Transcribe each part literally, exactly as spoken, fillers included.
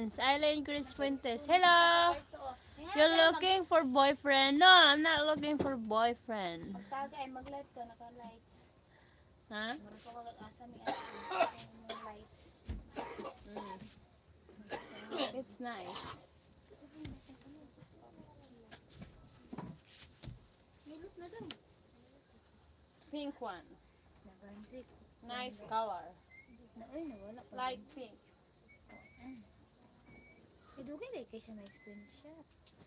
friends, Eileen Chris Fuentes. Hello. You're looking for boyfriend? No, I'm not looking for boyfriend. Tagay mag-light ka naka-lights. Huh? Asa mi lights. Mm. It's nice. Pink one. Nice color. Light pink. Idugay dai kay siya na screenshot.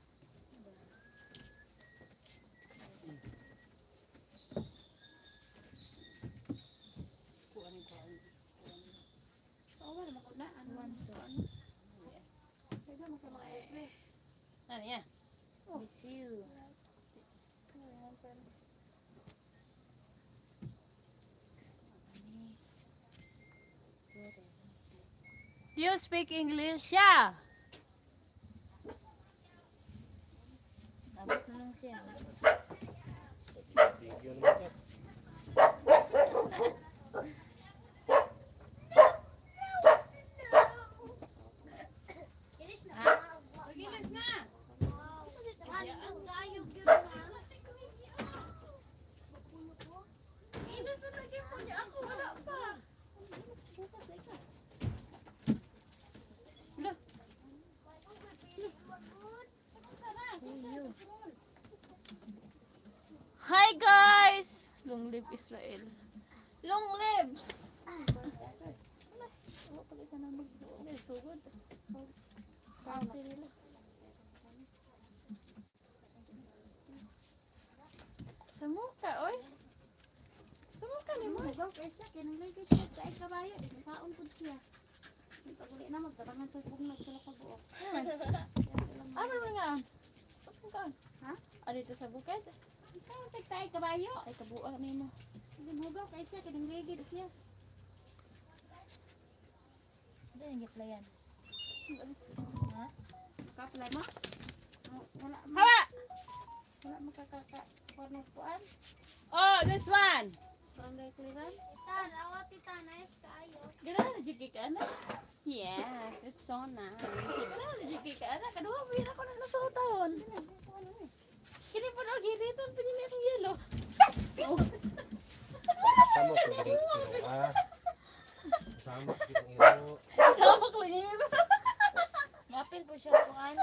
Kuan kuan. Oh, wala mo na ano to ano. Sige mo ka ma-address. Ano yan? Miss you. Do you speak English? Yeah. Abot na lang siya. Gilis na. Gilis na lagi po niya ako. Wala pa. Hi guys! Long live Israel. Long live! Sa muka, oy. Sa muka ni mo. Magaw kaysa kinangligid siya kay kabayo di kaon pud siya. Paguli na magtatangan sa bugnog sila kabuok. Ano mo nga? Ka? Ha? Ano dito sa bukid? Ikaw sa tay kabayo. Ay, kabuang ni mo. Magaw kaysa kinangligid siya. Diyan yung giplayan. Ha? Kaplay mo? Wala mo. Hawa! Wala mo kakaka kuan. Oh, this one! Barangay clearance. Tan, awati tanay kayo. Gano'n na jiki ka na? Yes, it's so nice. Gano'n na jiki ka na? Kaduha mo yun ako na nasuhutahon. Kini po na dito ang tingin itong yelo. Sama ko rin ito ah. Sama ko rin ito. Sama ko lang yun. Ngapil po siya kuan.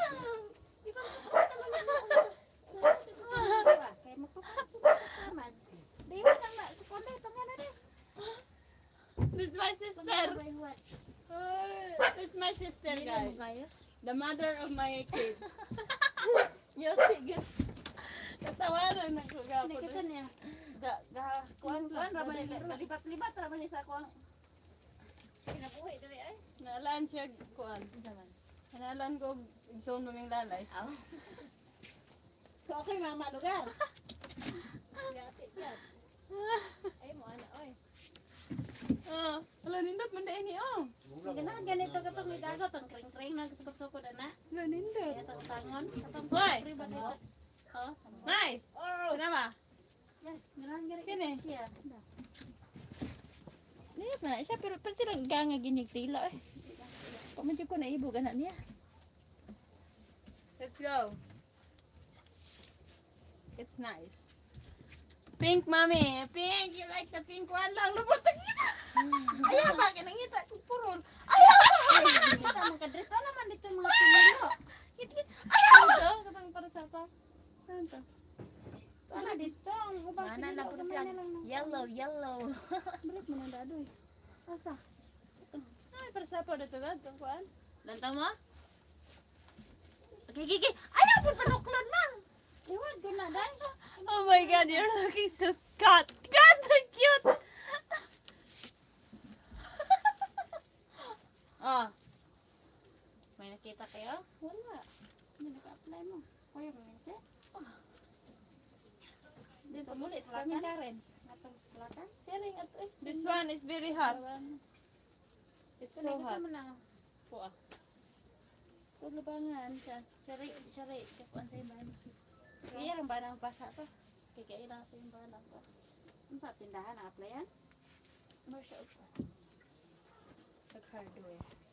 Kay magpapasok sa man. Di ba nang sa konde tanga na din. This is my sister. This is my sister, guys. The mother of my kids. Yo, sige. Katawanan na ko gapo. Nakita niya. Da, da, kuan kuan ra man lipat-lipat ra man sa kuan. Kinabuhi dali ay. Naalaan siya kuan. Zaman. Naalaan ko igsoon mo ning lalay. Aw. So okay mama lugar. Yati yan. Ay mo ana oy. Ah, ala nindot man dai ni oh. Ganahan ganito katong igago tong kring-kring nang sukod-sukod ana. Ala nindot. Kaya tong tangon katong Hoy! priba sa. Oh. Nay. Oh, kenapa? Ganahan ganito Kini. siya. Ni pa siya pero pero tirang ganga ginig tila eh. Pamanjo ko na ibo ganan niya. Let's go. It's nice. Pink, mommy. Pink. You like the pink one lang. Lubot ang ngita. Ayaw ba? Kinangita. Purol. Ayaw ba? Kita mo kadrito naman dito mga pinilo. Hit-hit. Ayaw ba? Katang para sa pa. Ano to? Ana dito ang ubang Mana na po gamay siya. na lang ng- Yellow, yellow. Balik mo nang dadoy. Asa? Ay, para sa pa dito ba? Itong kuan? Lanta mo? Okay, okay, okay. Ayaw po panuklod lang. Iwan ko na dai. Oh my God, you're looking so cut. God, so cute. Oh. May nakita kayo? Wala. Hindi naka-apply mo. Kuya mo minsan. Dito mo ulit. Kami Karen. Atong selatan. Selling at eh. This one is very hot. It's so hot. Mo na. Po ah. Tulubangan sa sari sari kuan sa iban. Kaya ang banang basa to. Kaya ilang sa yung banang to. Ang sa tindahan ang applyan. Mo siya upa. Nag-hardware.